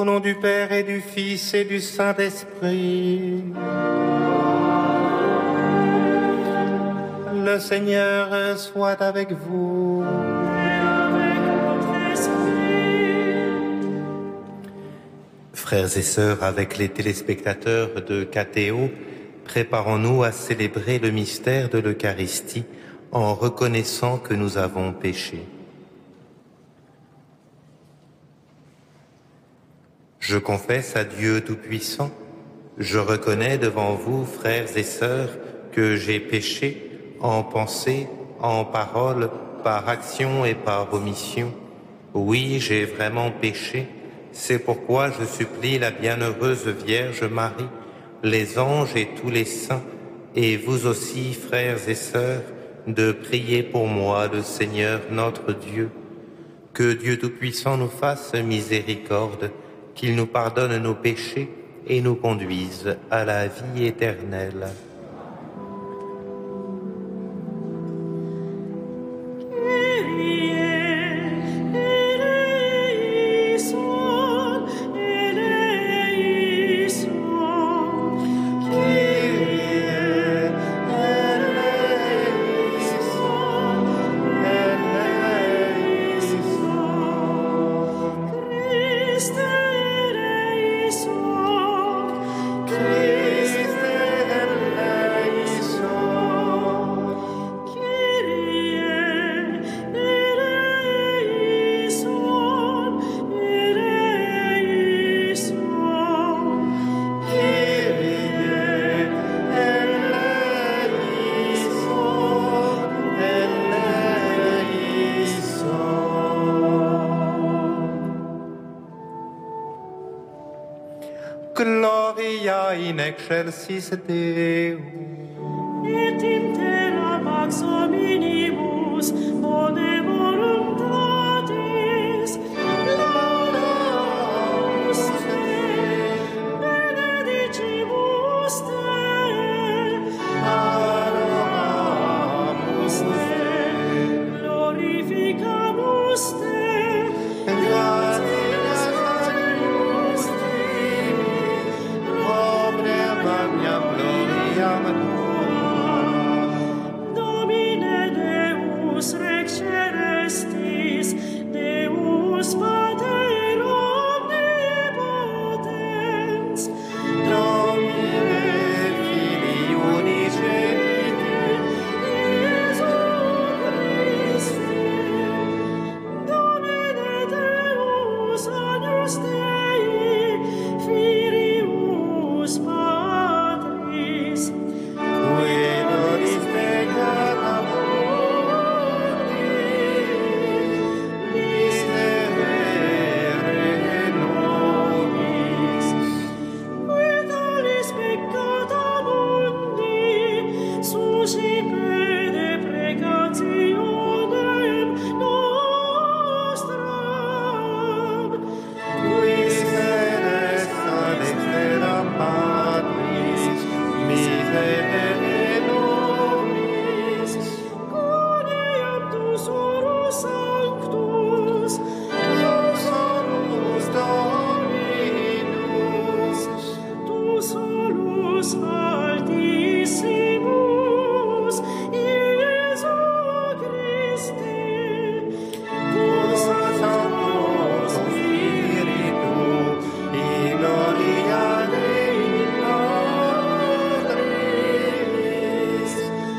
Au nom du Père et du Fils et du Saint-Esprit. Le Seigneur soit avec vous. Et avec votre esprit. Frères et sœurs, avec les téléspectateurs de KTO, préparons-nous à célébrer le mystère de l'Eucharistie en reconnaissant que nous avons péché. Je confesse à Dieu Tout-Puissant, je reconnais devant vous, frères et sœurs, que j'ai péché en pensée, en parole, par action et par omission. Oui, j'ai vraiment péché. C'est pourquoi je supplie la bienheureuse Vierge Marie, les anges et tous les saints, et vous aussi, frères et sœurs, de prier pour moi le Seigneur notre Dieu. Que Dieu Tout-Puissant nous fasse miséricorde, qu'il nous pardonne nos péchés et nous conduise à la vie éternelle. Gloria in excelsis Deo. Et in terra pax hominibus bone voluntatis. Laudamus te, benedicibus te, adoramus te, glorificamus te, gratias faciamus tibi, omnem magnam gloriam Domine Deus Rex Celestis, Deus Pater Omnipotens, Domine Filii Unigenite, Iesu Christe, Domine Deus Agnus Dei, Filius Patris, qui nobis peccata mundi, miserere nobis. qui tollis peccata mundi, suscipe deprecationem nostram, Qui senesta dexteram Patris, miserere nobis. coniam tu sorus sanctus, Solus Dominus, tu solus altissimus, Iesu Christe, tu Sancto Spiritu, in gloria Dei Patris.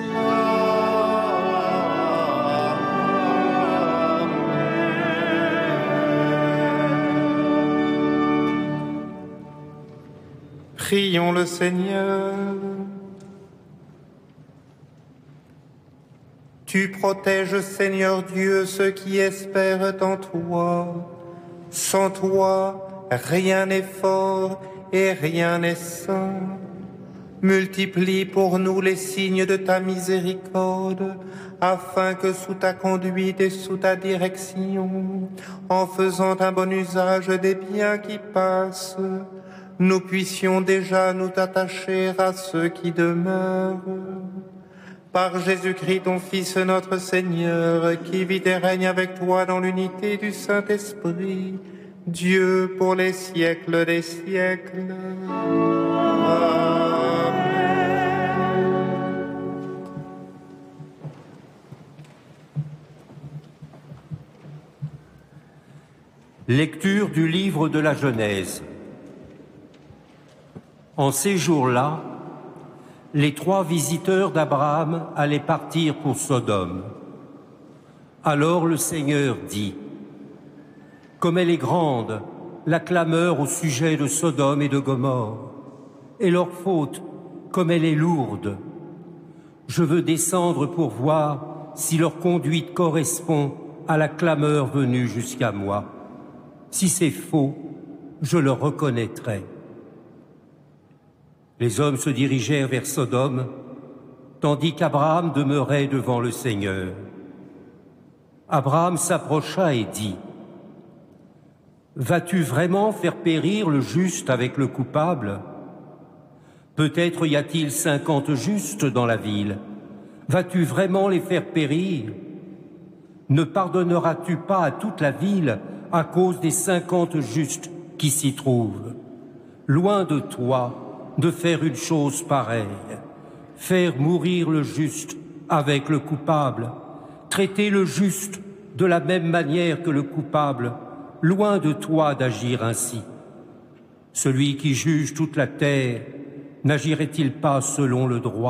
Prions le Seigneur. Tu protèges, Seigneur Dieu, ceux qui espèrent en toi. Sans toi, rien n'est fort et rien n'est saint. Multiplie pour nous les signes de ta miséricorde, afin que sous ta conduite et sous ta direction, en faisant un bon usage des biens qui passent, nous puissions déjà nous attacher à ceux qui demeurent. Par Jésus-Christ, ton Fils, notre Seigneur, qui vit et règne avec toi dans l'unité du Saint-Esprit, Dieu pour les siècles des siècles. Amen. Lecture du livre de la Genèse. En ces jours-là, les 3 visiteurs d'Abraham allaient partir pour Sodome. Alors le Seigneur dit : « Comme elle est grande, la clameur au sujet de Sodome et de Gomorrhe, et leur faute, comme elle est lourde. Je veux descendre pour voir si leur conduite correspond à la clameur venue jusqu'à moi. Si c'est faux, je le reconnaîtrai. » Les hommes se dirigèrent vers Sodome, tandis qu'Abraham demeurait devant le Seigneur. Abraham s'approcha et dit : « Vas-tu vraiment faire périr le juste avec le coupable ? Peut-être y a-t-il 50 justes dans la ville. Vas-tu vraiment les faire périr ? Ne pardonneras-tu pas à toute la ville à cause des 50 justes qui s'y trouvent ? Loin de toi de faire une chose pareille, faire mourir le juste avec le coupable, traiter le juste de la même manière que le coupable, loin de toi d'agir ainsi. Celui qui juge toute la terre n'agirait-il pas selon le droit ?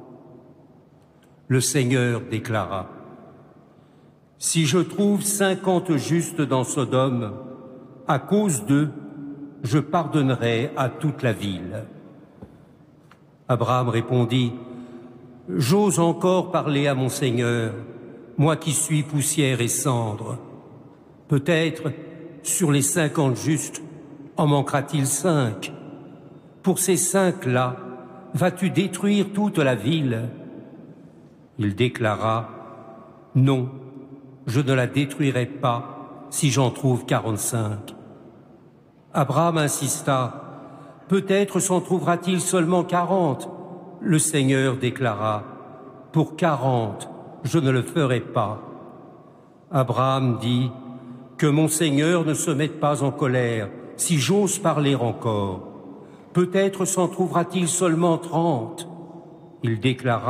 Le Seigneur déclara : « Si je trouve 50 justes dans Sodome, à cause d'eux, je pardonnerai à toute la ville. » Abraham répondit : « J'ose encore parler à mon Seigneur, moi qui suis poussière et cendre. Peut-être, sur les 50 justes, en manquera-t-il 5 ? Pour ces 5-là, vas-tu détruire toute la ville ? » Il déclara : « Non, je ne la détruirai pas si j'en trouve 45. » Abraham insista : « Peut-être s'en trouvera-t-il seulement 40. » Le Seigneur déclara : « Pour 40, je ne le ferai pas. » Abraham dit : « Que mon Seigneur ne se mette pas en colère, si j'ose parler encore. Peut-être s'en trouvera-t-il seulement 30. » Il déclara :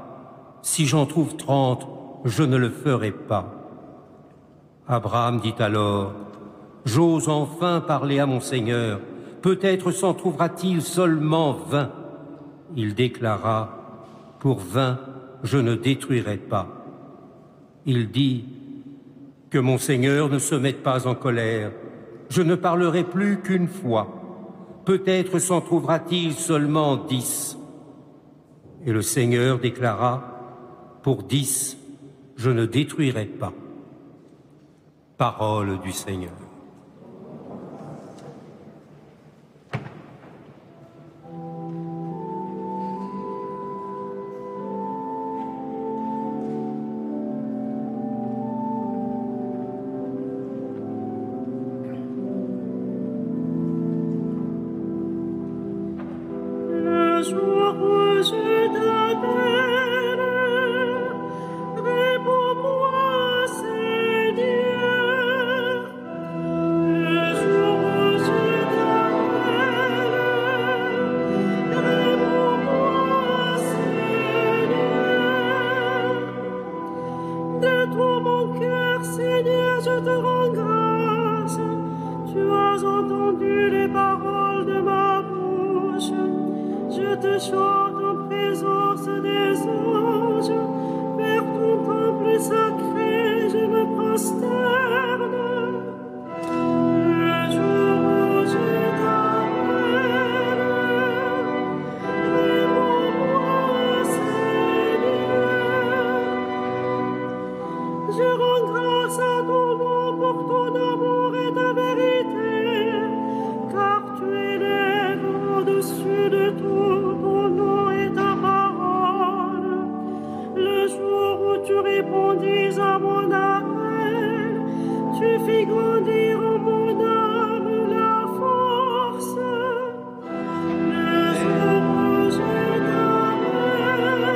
« Si j'en trouve 30, je ne le ferai pas. » Abraham dit alors : « J'ose enfin parler à mon Seigneur. Peut-être s'en trouvera-t-il seulement 20. » Il déclara : « Pour 20, je ne détruirai pas. » Il dit : « Que mon Seigneur ne se mette pas en colère. Je ne parlerai plus qu'une fois. Peut-être s'en trouvera-t-il seulement 10. » Et le Seigneur déclara : « Pour 10, je ne détruirai pas. » Parole du Seigneur. Le jour où je t'appelle, réponds-moi, Seigneur. Le jour où je t'appelle, réponds-moi, Seigneur. De tout mon cœur, Seigneur, je te rends grâce. Tu as entendu les paroles de ma bouche. Je te chante en présence des anges. Vers ton temple sacré, je me prosterne. Le jour où je t'appelle, réponds-moi, Seigneur. Je rends grâce à ton nom pour ton amour et ta vérité, car tu élèves au-dessus de tout ton nom et ta parole. Le jour où tu répondis à mon appel, tu fis grandir en mon âme la force. Le jour où je t'appelle,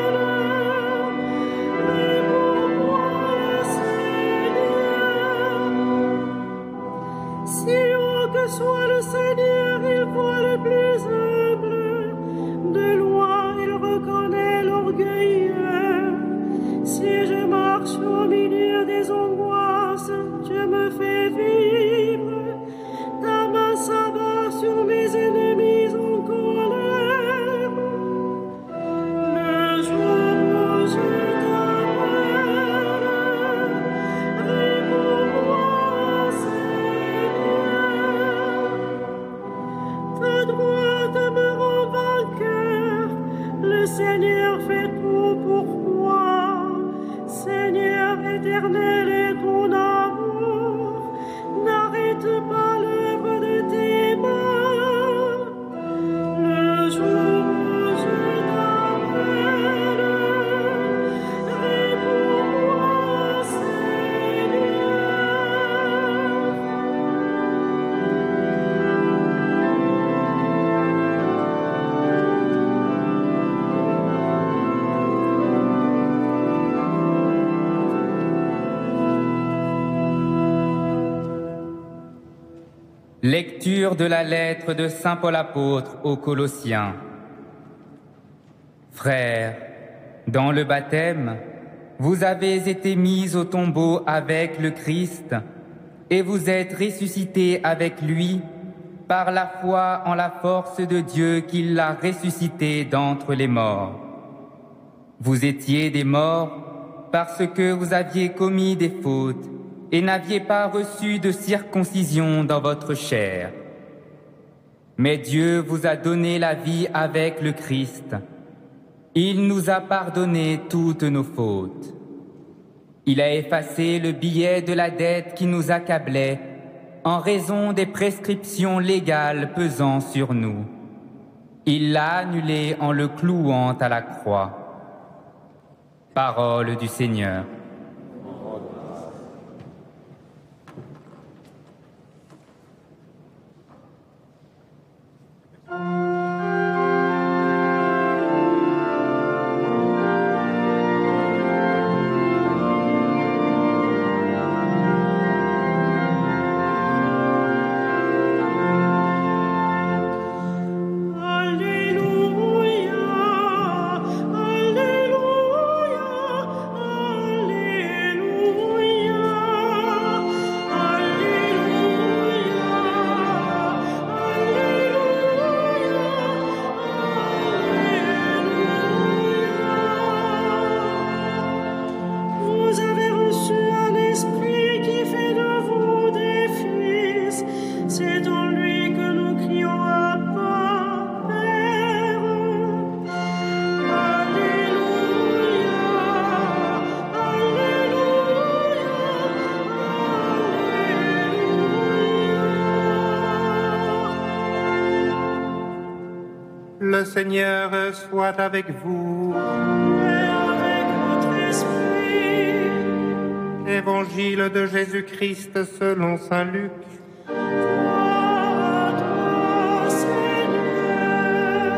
réponds-moi, Seigneur. Si haut que soit le Seigneur, il voit le plus humble. De loin, il reconnaît l'orgueilleux. Si je marche au milieu des angoisses, tu me fais vivre. Ta main s'abat sur mes ennemis en colère. Le jour où je t'appelle, réponds-moi, Seigneur. Ta droite me rend vainqueur, le Seigneur fait tout pour moi. Seigneur éternel est ton amour, n'arrête pas l'œuvre de tes mains. Le jour où je t'appelle, réponds-moi, Seigneur. Lecture de la lettre de Saint Paul apôtre aux Colossiens. Frères, dans le baptême, vous avez été mis au tombeau avec le Christ et vous êtes ressuscités avec lui par la foi en la force de Dieu qui l'a ressuscité d'entre les morts. Vous étiez des morts parce que vous aviez commis des fautes et n'aviez pas reçu de circoncision dans votre chair. Mais Dieu vous a donné la vie avec le Christ. Il nous a pardonné toutes nos fautes. Il a effacé le billet de la dette qui nous accablait en raison des prescriptions légales pesant sur nous. Il l'a annulé en le clouant à la croix. Parole du Seigneur. Le Seigneur soit avec vous. Et avec votre esprit. Évangile de Jésus-Christ selon saint Luc. Gloire à toi, Seigneur.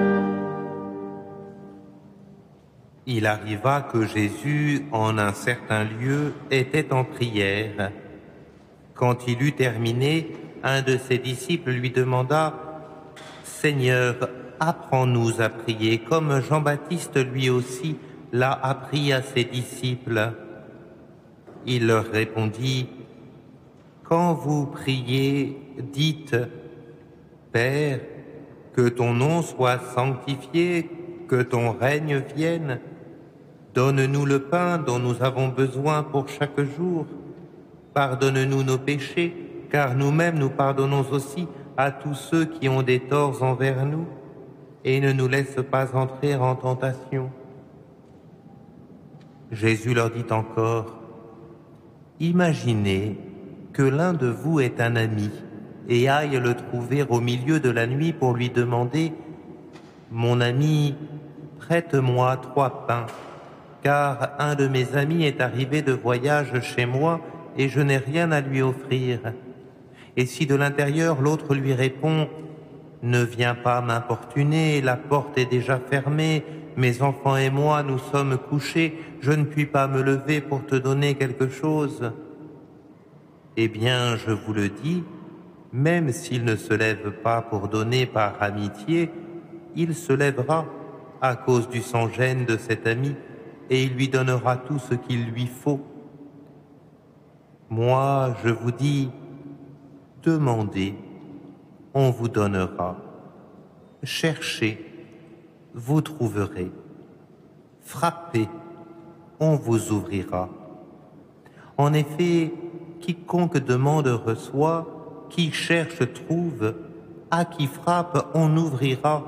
Il arriva que Jésus, en un certain lieu, était en prière. Quand il eut terminé, un de ses disciples lui demanda « Seigneur, apprends-nous à prier, comme Jean-Baptiste lui aussi l'a appris à ses disciples. » Il leur répondit, « Quand vous priez, dites, Père, que ton nom soit sanctifié, que ton règne vienne. Donne-nous le pain dont nous avons besoin pour chaque jour. Pardonne-nous nos péchés, car nous-mêmes nous pardonnons aussi à tous ceux qui ont des torts envers nous. Et ne nous laisse pas entrer en tentation. » Jésus leur dit encore, « Imaginez que l'un de vous est un ami et aille le trouver au milieu de la nuit pour lui demander « Mon ami, prête-moi 3 pains, car un de mes amis est arrivé de voyage chez moi et je n'ai rien à lui offrir. » Et si de l'intérieur l'autre lui répond « Ne viens pas m'importuner, la porte est déjà fermée, mes enfants et moi nous sommes couchés, je ne puis pas me lever pour te donner quelque chose. » Eh bien, je vous le dis, Même s'il ne se lève pas pour donner par amitié, il se lèvera à cause du sans-gêne de cet ami et il lui donnera tout ce qu'il lui faut. Moi, je vous dis, demandez, on vous donnera. Cherchez, vous trouverez. Frappez, on vous ouvrira. En effet, quiconque demande reçoit, qui cherche trouve, à qui frappe on ouvrira.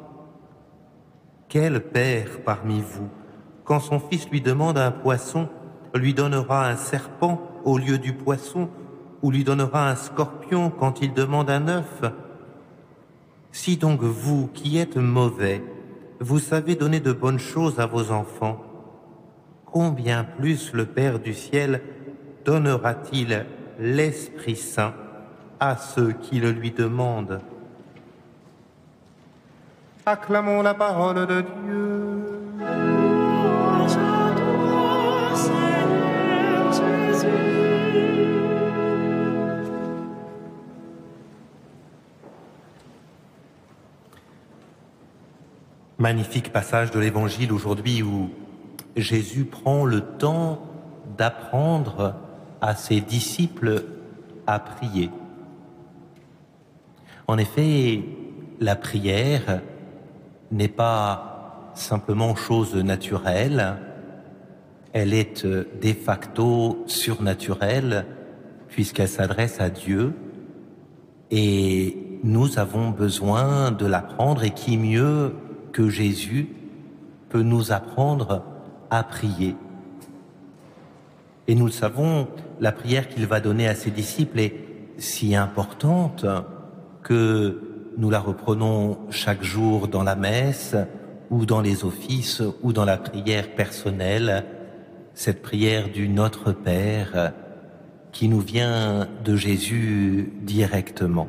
Quel père parmi vous, quand son fils lui demande un poisson, lui donnera un serpent au lieu du poisson, ou lui donnera un scorpion quand il demande un œuf? Si donc vous, qui êtes mauvais, vous savez donner de bonnes choses à vos enfants, combien plus le Père du ciel donnera-t-il l'Esprit Saint à ceux qui le lui demandent? Acclamons la parole de Dieu. Louange à toi, Seigneur Jésus. Magnifique passage de l'Évangile aujourd'hui où Jésus prend le temps d'apprendre à ses disciples à prier. En effet, la prière n'est pas simplement chose naturelle, elle est de facto surnaturelle puisqu'elle s'adresse à Dieu et nous avons besoin de l'apprendre et qui mieux que Jésus peut nous apprendre à prier. Et nous le savons, la prière qu'il va donner à ses disciples est si importante que nous la reprenons chaque jour dans la messe ou dans les offices ou dans la prière personnelle, cette prière du Notre Père qui nous vient de Jésus directement.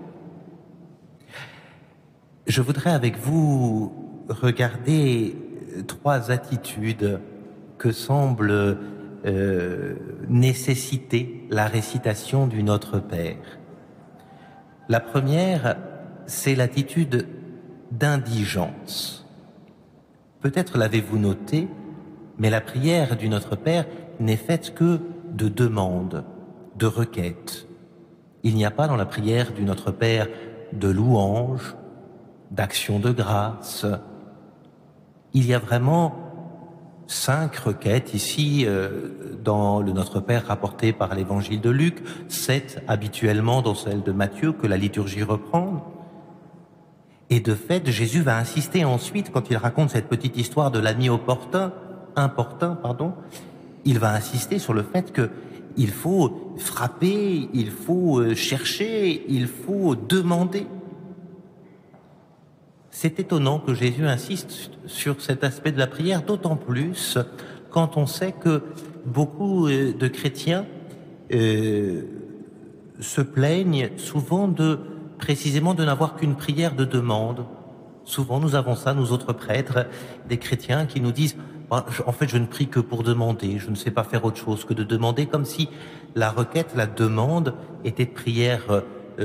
Je voudrais avec vous regarder trois attitudes que semble nécessiter la récitation du Notre Père. La première, c'est l'attitude d'indigence. Peut-être l'avez-vous noté, mais la prière du Notre Père n'est faite que de demandes, de requêtes. Il n'y a pas dans la prière du Notre Père de louanges, d'actions de grâce. Il y a vraiment 5 requêtes ici dans le Notre Père rapporté par l'Évangile de Luc, 7 habituellement dans celle de Matthieu que la liturgie reprend. Et de fait, Jésus va insister ensuite, quand il raconte cette petite histoire de l'ami importun, il va insister sur le fait qu'il faut frapper, il faut chercher, il faut demander. C'est étonnant que Jésus insiste sur cet aspect de la prière, d'autant plus quand on sait que beaucoup de chrétiens se plaignent souvent précisément de n'avoir qu'une prière de demande. Souvent nous avons ça, nous autres prêtres, des chrétiens qui nous disent « En fait, je ne prie que pour demander, je ne sais pas faire autre chose que de demander », comme si la requête, la demande était de prière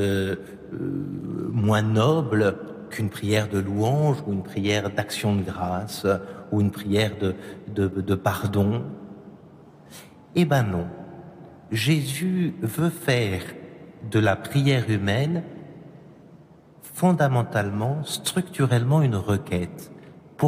moins noble qu'une prière de louange ou une prière d'action de grâce ou une prière de pardon. Eh ben non, Jésus veut faire de la prière humaine fondamentalement, structurellement une requête. Pourquoi ?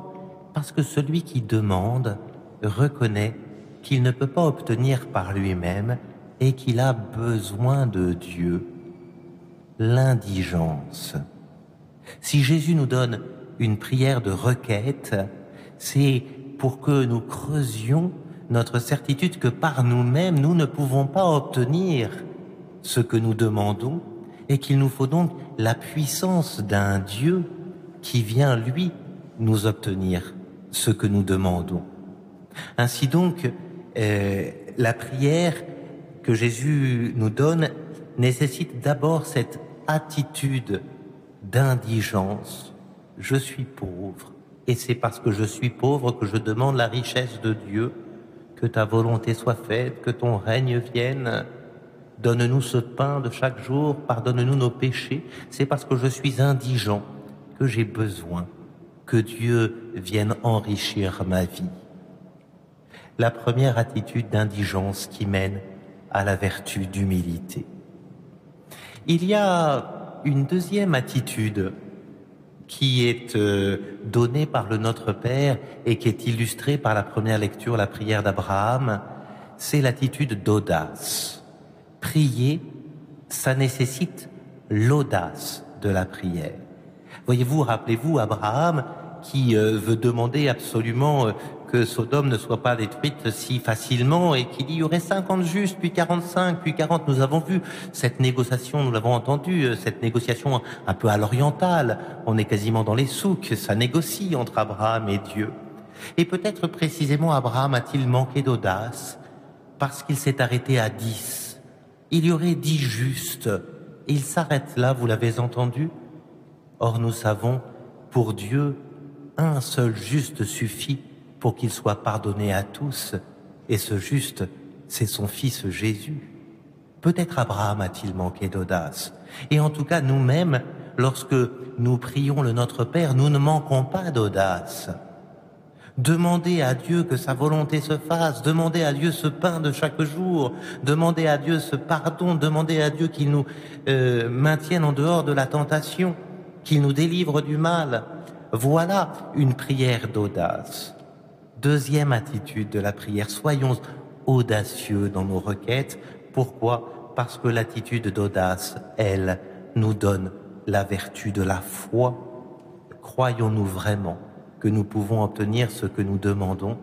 Parce que celui qui demande reconnaît qu'il ne peut pas obtenir par lui-même et qu'il a besoin de Dieu. L'indigence. Si Jésus nous donne une prière de requête, c'est pour que nous creusions notre certitude que par nous-mêmes, nous ne pouvons pas obtenir ce que nous demandons et qu'il nous faut donc la puissance d'un Dieu qui vient, lui, nous obtenir ce que nous demandons. Ainsi donc, la prière que Jésus nous donne nécessite d'abord cette attitude d'indigence. Je suis pauvre, et c'est parce que je suis pauvre que je demande la richesse de Dieu, que ta volonté soit faite, que ton règne vienne. Donne-nous ce pain de chaque jour, pardonne-nous nos péchés. C'est parce que je suis indigent que j'ai besoin que Dieu vienne enrichir ma vie. La première attitude d'indigence qui mène à la vertu d'humilité. Il y a une deuxième attitude qui est donnée par le Notre Père et qui est illustrée par la première lecture, la prière d'Abraham, c'est l'attitude d'audace. Prier, ça nécessite l'audace de la prière. Voyez-vous, rappelez-vous Abraham qui veut demander absolument que Sodome ne soit pas détruite si facilement et qu'il y aurait 50 justes, puis 45, puis 40. Nous avons vu cette négociation, nous l'avons entendu, cette négociation un peu à l'orientale. On est quasiment dans les souks, ça négocie entre Abraham et Dieu. Et peut-être précisément Abraham a-t-il manqué d'audace parce qu'il s'est arrêté à 10. Il y aurait 10 justes. Et il s'arrête là, vous l'avez entendu? Or nous savons, pour Dieu, un seul juste suffit pour qu'il soit pardonné à tous. Et ce juste, c'est son fils Jésus. Peut-être Abraham a-t-il manqué d'audace. Et en tout cas, nous-mêmes, lorsque nous prions le Notre Père, nous ne manquons pas d'audace. Demandez à Dieu que sa volonté se fasse, demandez à Dieu ce pain de chaque jour, demandez à Dieu ce pardon, demandez à Dieu qu'il nous maintienne en dehors de la tentation, qu'il nous délivre du mal. Voilà une prière d'audace. Deuxième attitude de la prière, soyons audacieux dans nos requêtes. Pourquoi? Parce que l'attitude d'audace, elle, nous donne la vertu de la foi. Croyons-nous vraiment que nous pouvons obtenir ce que nous demandons?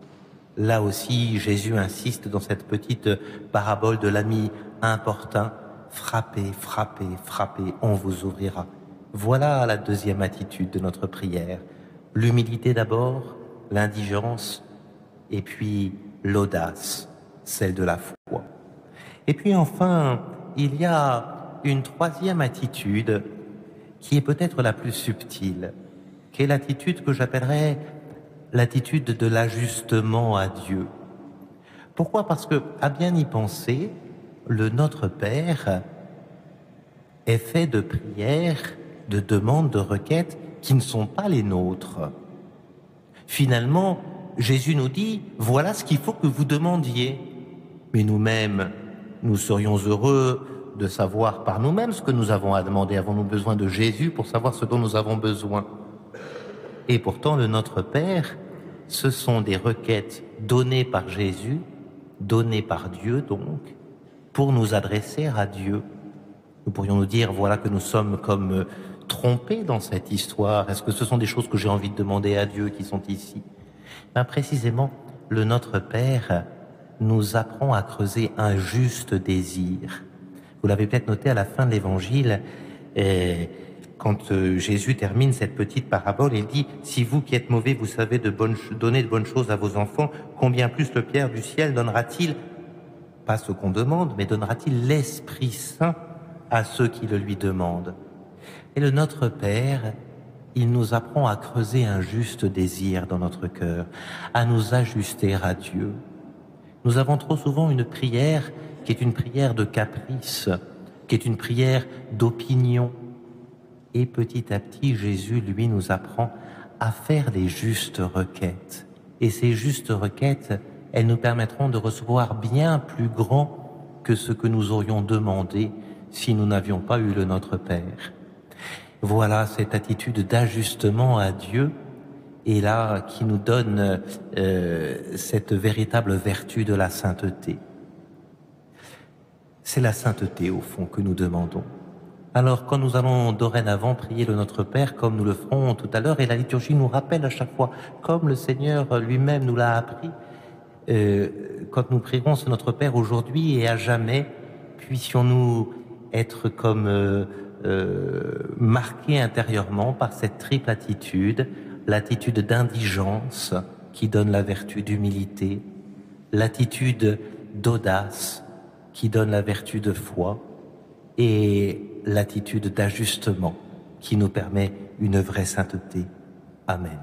Là aussi, Jésus insiste dans cette petite parabole de l'ami importun. Frappez, frappez, frappez, on vous ouvrira. Voilà la deuxième attitude de notre prière. L'humilité d'abord, l'indigence, et puis l'audace, celle de la foi. Et puis enfin, il y a une troisième attitude qui est peut-être la plus subtile, qui est l'attitude que j'appellerais l'attitude de l'ajustement à Dieu. Pourquoi? Parce que, à bien y penser, le Notre Père est fait de prières, de demandes, de requêtes qui ne sont pas les nôtres. Finalement, Jésus nous dit, voilà ce qu'il faut que vous demandiez. Mais nous-mêmes, nous serions heureux de savoir par nous-mêmes ce que nous avons à demander. Avons-nous besoin de Jésus pour savoir ce dont nous avons besoin? Et pourtant, le Notre Père, ce sont des requêtes données par Jésus, données par Dieu donc, pour nous adresser à Dieu. Nous pourrions nous dire, voilà que nous sommes comme trompés dans cette histoire. Est-ce que ce sont des choses que j'ai envie de demander à Dieu qui sont ici? Ben précisément, le Notre Père nous apprend à creuser un juste désir. Vous l'avez peut-être noté à la fin de l'Évangile, quand Jésus termine cette petite parabole, il dit « Si vous qui êtes mauvais, vous savez donner de bonnes choses à vos enfants, combien plus le Père du ciel donnera-t-il, pas ce qu'on demande, mais donnera-t-il l'Esprit Saint à ceux qui le lui demandent ?» Et le Notre Père, il nous apprend à creuser un juste désir dans notre cœur, à nous ajuster à Dieu. Nous avons trop souvent une prière qui est une prière de caprice, qui est une prière d'opinion. Et petit à petit, Jésus, lui, nous apprend à faire les justes requêtes. Et ces justes requêtes, elles nous permettront de recevoir bien plus grand que ce que nous aurions demandé si nous n'avions pas eu le Notre Père. Voilà cette attitude d'ajustement à Dieu, et là, qui nous donne cette véritable vertu de la sainteté. C'est la sainteté, au fond, que nous demandons. Alors, quand nous allons dorénavant prier le Notre Père, comme nous le ferons tout à l'heure, et la liturgie nous rappelle à chaque fois, comme le Seigneur lui-même nous l'a appris, quand nous prierons ce Notre Père aujourd'hui et à jamais, puissions-nous être comme marqués intérieurement par cette triple attitude, l'attitude d'indigence qui donne la vertu d'humilité, l'attitude d'audace qui donne la vertu de foi, et l'attitude d'ajustement qui nous permet une vraie sainteté. Amen.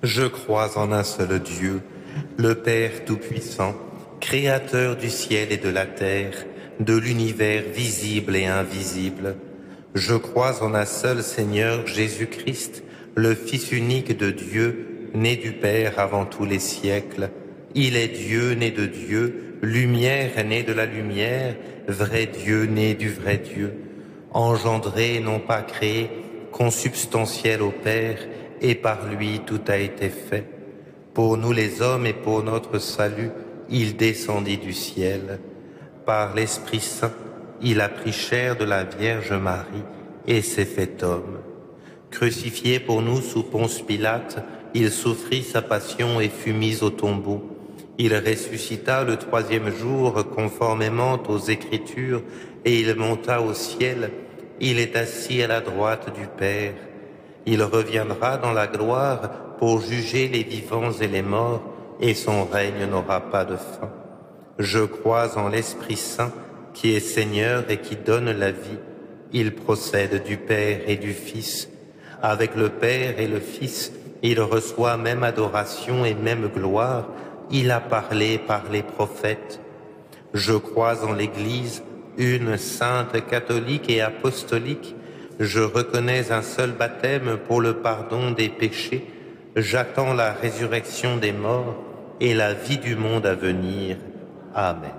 Je crois en un seul Dieu, le Père Tout-Puissant, Créateur du ciel et de la terre, de l'univers visible et invisible. Je crois en un seul Seigneur Jésus-Christ, le Fils unique de Dieu, né du Père avant tous les siècles. Il est Dieu né de Dieu, lumière née de la lumière, vrai Dieu né du vrai Dieu, engendré, non pas créé, consubstantiel au Père, et par lui tout a été fait. Pour nous les hommes et pour notre salut, il descendit du ciel. Par l'Esprit Saint, il a pris chair de la Vierge Marie et s'est fait homme. Crucifié pour nous sous Ponce Pilate, il souffrit sa passion et fut mis au tombeau. Il ressuscita le troisième jour conformément aux Écritures et il monta au ciel. Il est assis à la droite du Père. Il reviendra dans la gloire pour juger les vivants et les morts, et son règne n'aura pas de fin. Je crois en l'Esprit Saint, qui est Seigneur et qui donne la vie. Il procède du Père et du Fils. Avec le Père et le Fils, il reçoit même adoration et même gloire. Il a parlé par les prophètes. Je crois en l'Église, une sainte, catholique et apostolique. Je reconnais un seul baptême pour le pardon des péchés. J'attends la résurrection des morts et la vie du monde à venir. Amen.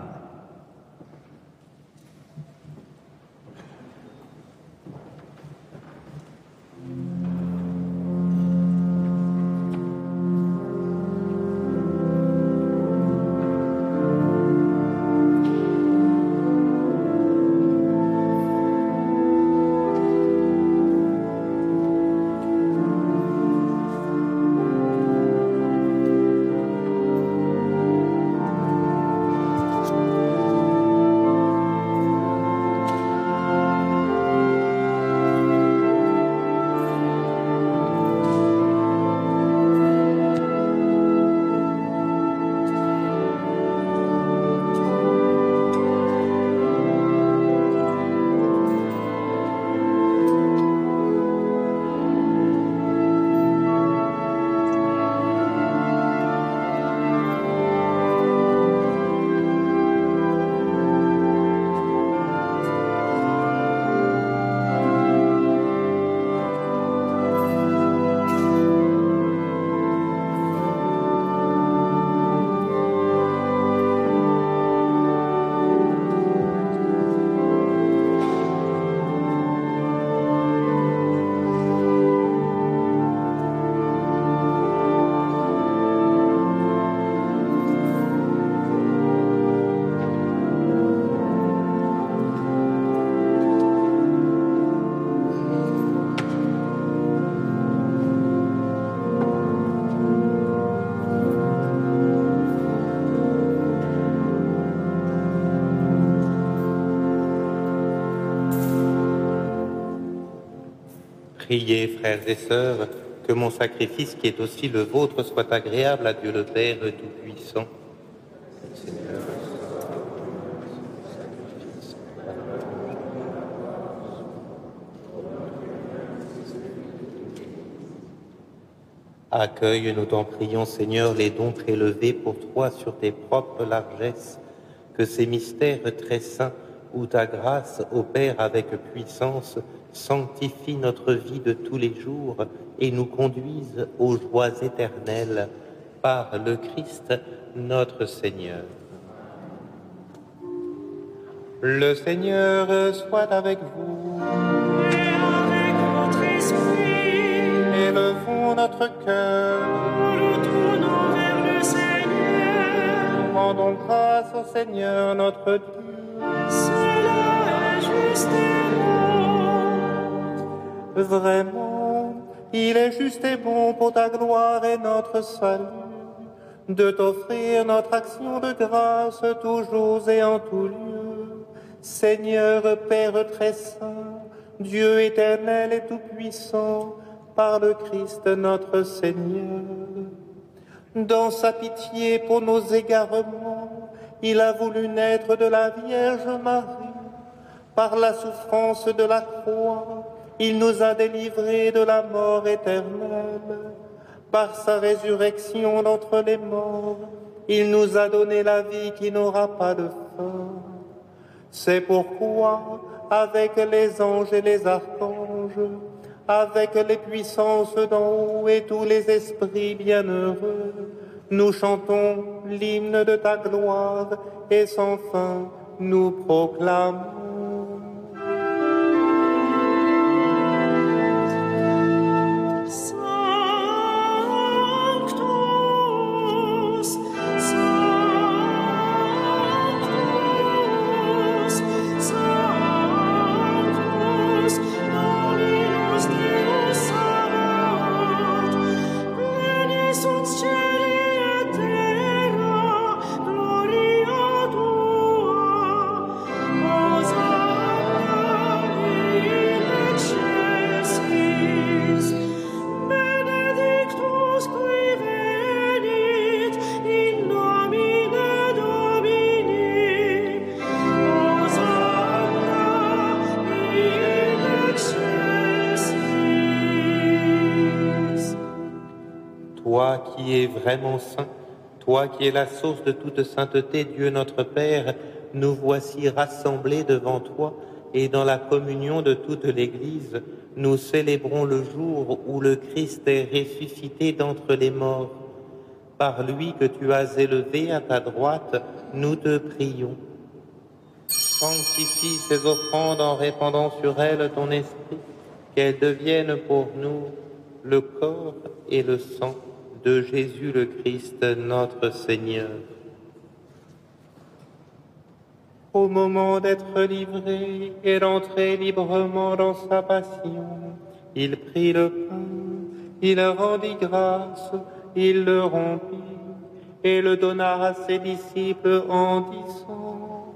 Priez, frères et sœurs, que mon sacrifice, qui est aussi le vôtre, soit agréable à Dieu le Père Tout-Puissant. Seigneur, accueille, nous t'en prions, Seigneur, les dons prélevés pour toi sur tes propres largesses, que ces mystères très saints, où ta grâce opère avec puissance, sanctifie notre vie de tous les jours et nous conduise aux joies éternelles par le Christ notre Seigneur. Le Seigneur soit avec vous. Et avec votre esprit, Élevons notre cœur. nous le tournons vers le Seigneur. Rendons grâce au Seigneur notre Dieu. Cela est juste et bon. Vraiment, il est juste et bon pour ta gloire et notre salut, de t'offrir notre action de grâce toujours et en tout lieu. Seigneur Père très saint, Dieu éternel et tout-puissant, par le Christ notre Seigneur. Dans sa pitié pour nos égarements, il a voulu naître de la Vierge Marie. Par la souffrance de la croix, il nous a délivrés de la mort éternelle. Par sa résurrection d'entre les morts, il nous a donné la vie qui n'aura pas de fin. C'est pourquoi, avec les anges et les archanges, avec les puissances d'en haut et tous les esprits bienheureux, nous chantons l'hymne de ta gloire et sans fin nous proclamons. Toi qui es vraiment saint, toi qui es la source de toute sainteté, Dieu notre Père, nous voici rassemblés devant toi et dans la communion de toute l'Église, nous célébrons le jour où le Christ est ressuscité d'entre les morts. Par lui que tu as élevé à ta droite, nous te prions. Sanctifie ces offrandes en répandant sur elles ton esprit, qu'elles deviennent pour nous le corps et le sang de Jésus le Christ, notre Seigneur. Au moment d'être livré et d'entrer librement dans sa passion, il prit le pain, il rendit grâce, il le rompit et le donna à ses disciples en disant: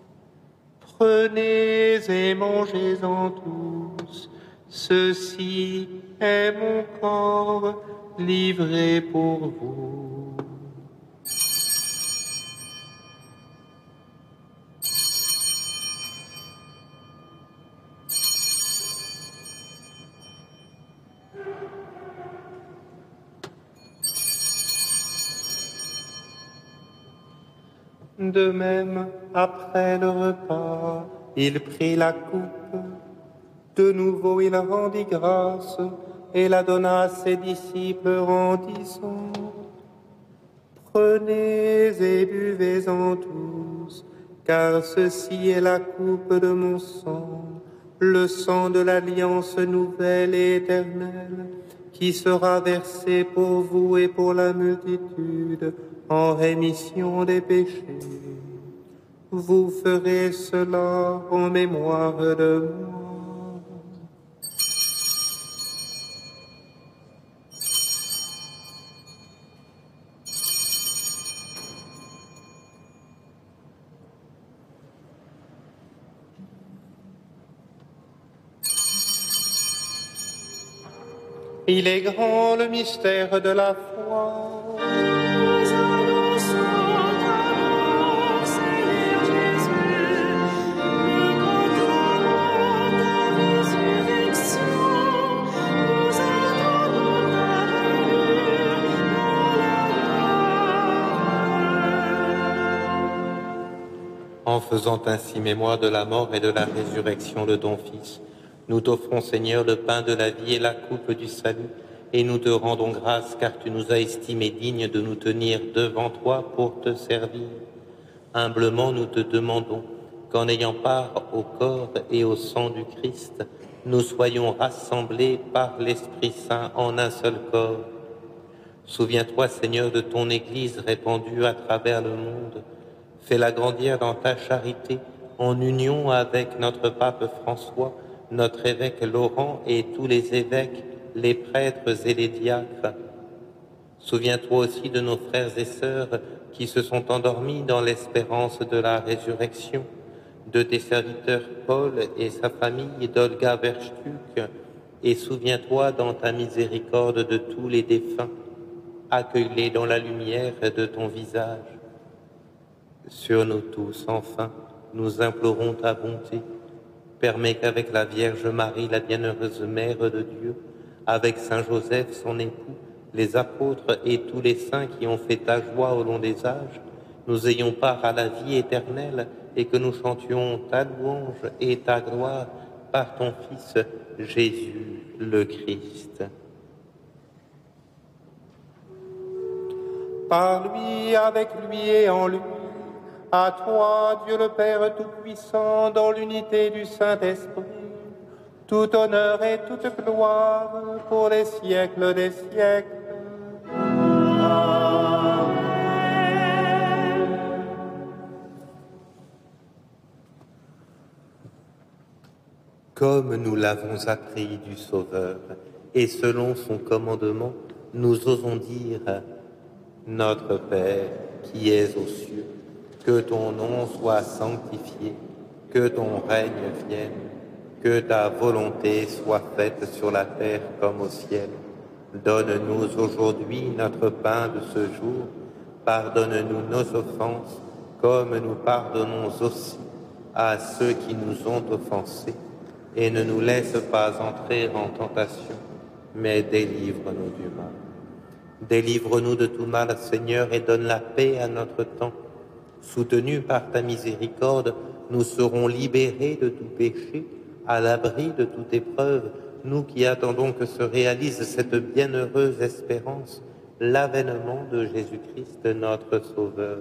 Prenez et mangez-en tous, ceci est mon corps livré pour vous. De même, après le repas, il prit la coupe. De nouveau, il rendit grâce et la donna à ses disciples en disant: Prenez et buvez-en tous, car ceci est la coupe de mon sang, le sang de l'alliance nouvelle et éternelle, qui sera versé pour vous et pour la multitude en rémission des péchés. Vous ferez cela en mémoire de moi. Il est grand le mystère de la foi. Nous annonçons ta mort, Seigneur Jésus. Nous proclamons ta résurrection. Nous attendons ta venue dans la En faisant ainsi mémoire de la mort et de la résurrection de ton Fils, nous t'offrons, Seigneur, le pain de la vie et la coupe du salut, et nous te rendons grâce car tu nous as estimés dignes de nous tenir devant toi pour te servir. Humblement, nous te demandons qu'en ayant part au corps et au sang du Christ, nous soyons rassemblés par l'Esprit Saint en un seul corps. Souviens-toi, Seigneur, de ton Église répandue à travers le monde. Fais-la grandir dans ta charité, en union avec notre pape François, notre évêque Laurent et tous les évêques, les prêtres et les diacres. Souviens-toi aussi de nos frères et sœurs qui se sont endormis dans l'espérance de la résurrection, de tes serviteurs Paul et sa famille d'Olga Verchtuk, et souviens-toi dans ta miséricorde de tous les défunts. Accueille-les dans la lumière de ton visage. Sur nous tous, enfin, nous implorons ta bonté. Permets qu'avec la Vierge Marie, la bienheureuse Mère de Dieu, avec Saint Joseph, son époux, les apôtres et tous les saints qui ont fait ta joie au long des âges, nous ayons part à la vie éternelle et que nous chantions ta louange et ta gloire par ton Fils Jésus le Christ. Par lui, avec lui et en lui, à toi, Dieu le Père Tout-Puissant, dans l'unité du Saint-Esprit, tout honneur et toute gloire pour les siècles des siècles. Comme nous l'avons appris du Sauveur, et selon son commandement, nous osons dire « Notre Père, qui es aux cieux, que ton nom soit sanctifié, que ton règne vienne, que ta volonté soit faite sur la terre comme au ciel. Donne-nous aujourd'hui notre pain de ce jour. Pardonne-nous nos offenses, comme nous pardonnons aussi à ceux qui nous ont offensés. Et ne nous laisse pas entrer en tentation, mais délivre-nous du mal. Délivre-nous de tout mal, Seigneur, et donne la paix à notre temps. Soutenus par ta miséricorde, nous serons libérés de tout péché, à l'abri de toute épreuve, nous qui attendons que se réalise cette bienheureuse espérance, l'avènement de Jésus-Christ, notre Sauveur.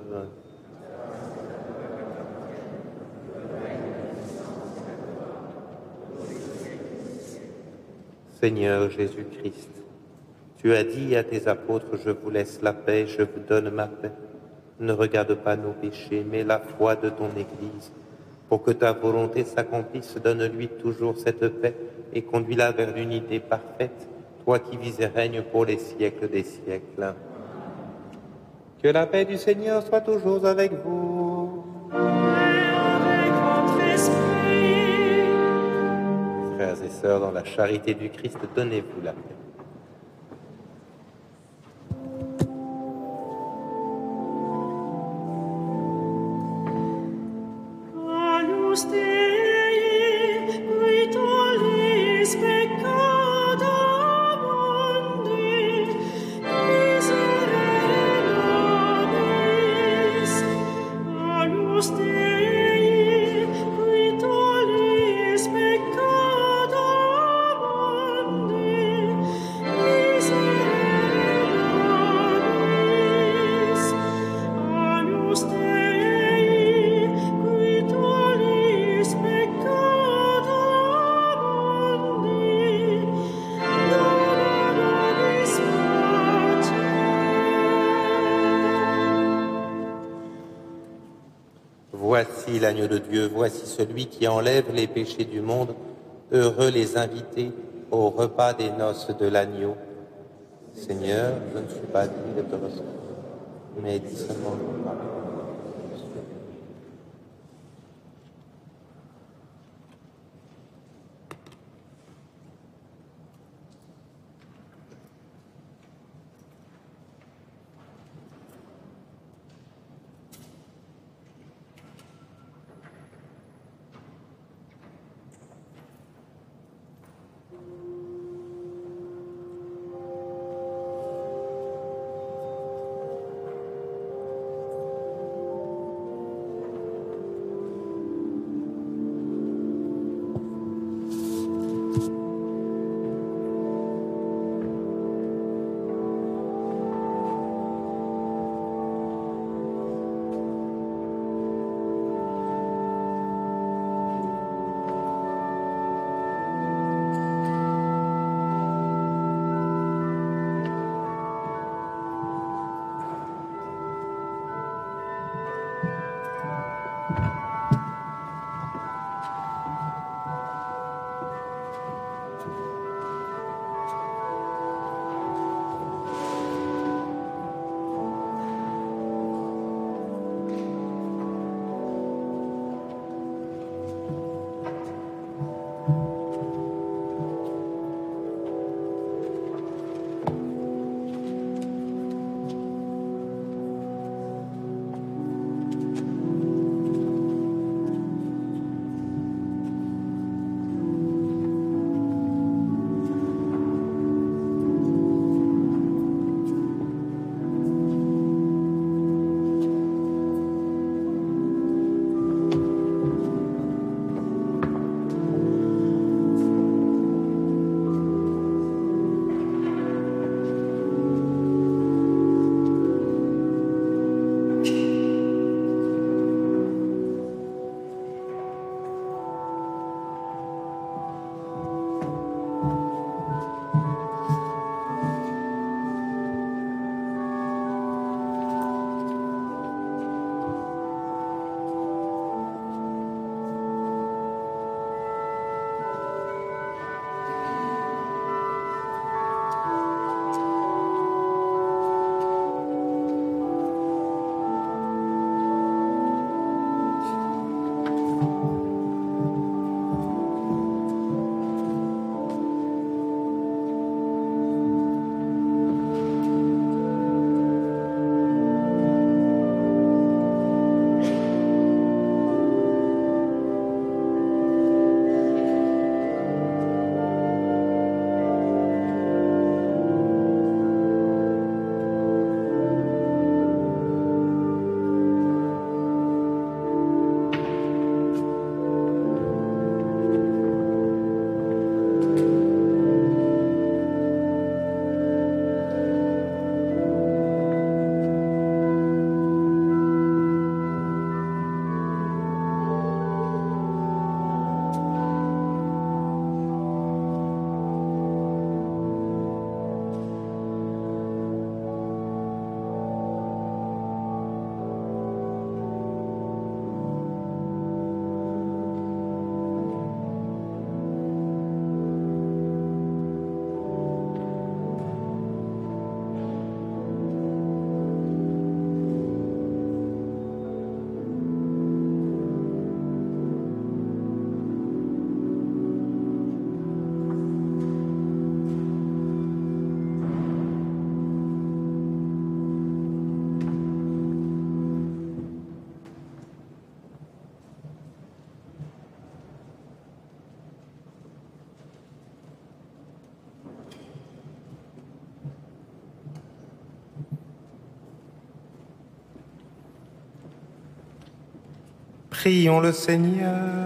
Seigneur Jésus-Christ, tu as dit à tes apôtres, je vous laisse la paix, je vous donne ma paix. Ne regarde pas nos péchés, mais la foi de ton Église. Pour que ta volonté s'accomplisse, donne-lui toujours cette paix et conduis-la vers l'unité parfaite, toi qui vis et règnes pour les siècles des siècles. Que la paix du Seigneur soit toujours avec vous. Et avec votre esprit. Frères et sœurs, dans la charité du Christ, donnez-vous la paix. Agnus Dei, qui tollis peccata mundi, miserere nobis. Agnus Dei, qui tollis peccata mundi, miserere nobis. Agnus Dei, qui tollis peccata mundi, dona nobis pacem. Voici l'agneau de Dieu, voici celui qui enlève les péchés du monde. Heureux les invités au repas des noces de l'agneau. Seigneur, je ne suis pas digne de te recevoir, mais dis seulement le parole. Prions le Seigneur.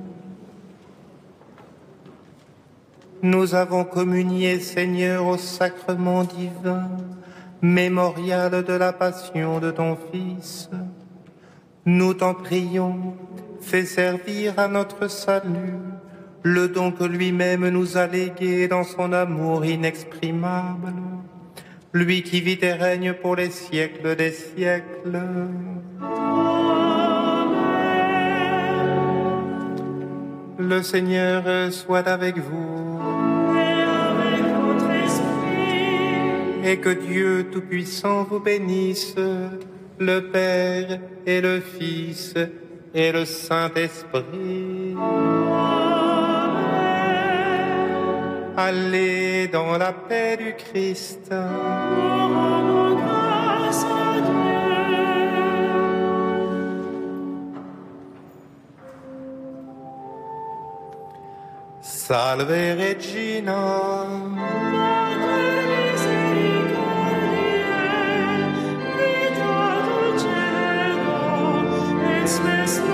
Nous avons communié, Seigneur, au sacrement divin, mémorial de la passion de ton Fils. Nous t'en prions, fais servir à notre salut le don que lui-même nous a légué dans son amour inexprimable, lui qui vit et règne pour les siècles des siècles. Le Seigneur soit avec vous. Et avec votre esprit. Et que Dieu Tout-Puissant vous bénisse, le Père et le Fils et le Saint-Esprit. Allez dans la paix du Christ. Rendons grâce à Dieu. Salve Regina. Mater misericordiae, vita dulcedo, et spes